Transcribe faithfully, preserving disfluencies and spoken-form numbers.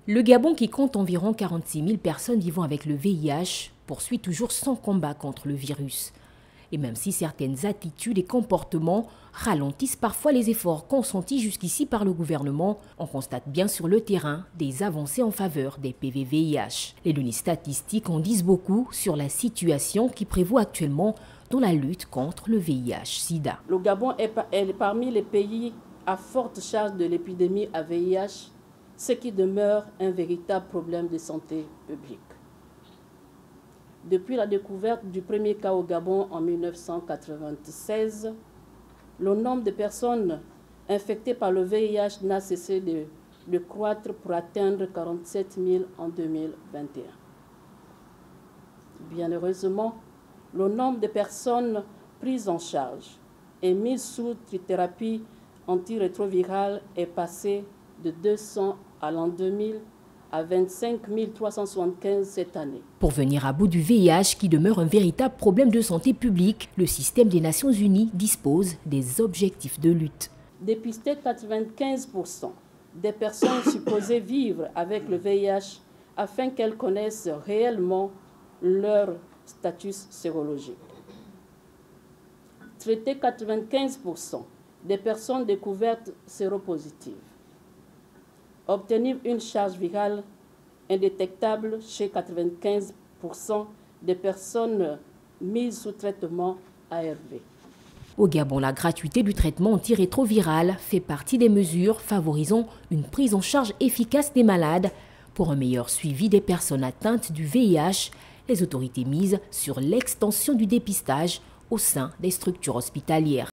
Le Gabon, qui compte environ quarante-six mille personnes vivant avec le V I H, poursuit toujours son combat contre le virus. Et même si certaines attitudes et comportements ralentissent parfois les efforts consentis jusqu'ici par le gouvernement, on constate bien sur le terrain des avancées en faveur des P V V I H. Les données statistiques en disent beaucoup sur la situation qui prévaut actuellement dans la lutte contre le V I H sida. Le Gabon est parmi les pays à forte charge de l'épidémie à V I H, ce qui demeure un véritable problème de santé publique. Depuis la découverte du premier cas au Gabon en mille neuf cent quatre-vingt-seize, le nombre de personnes infectées par le V I H n'a cessé de, de croître pour atteindre quarante-sept mille en deux mille vingt et un. Bien heureusement, le nombre de personnes prises en charge et mises sous thérapie antirétrovirale est passé de deux cents à l'an deux mille à vingt-cinq mille trois cent soixante-quinze cette année. Pour venir à bout du V I H qui demeure un véritable problème de santé publique, le système des Nations Unies dispose des objectifs de lutte. Dépister quatre-vingt-quinze pour cent des personnes supposées vivre avec le V I H afin qu'elles connaissent réellement leur statut sérologique. Traiter quatre-vingt-quinze pour cent des personnes découvertes séropositives. Obtenir une charge virale indétectable chez quatre-vingt-quinze pour cent des personnes mises sous traitement A R V. Au Gabon, la gratuité du traitement antirétroviral fait partie des mesures favorisant une prise en charge efficace des malades. Pour un meilleur suivi des personnes atteintes du V I H, les autorités misent sur l'extension du dépistage au sein des structures hospitalières.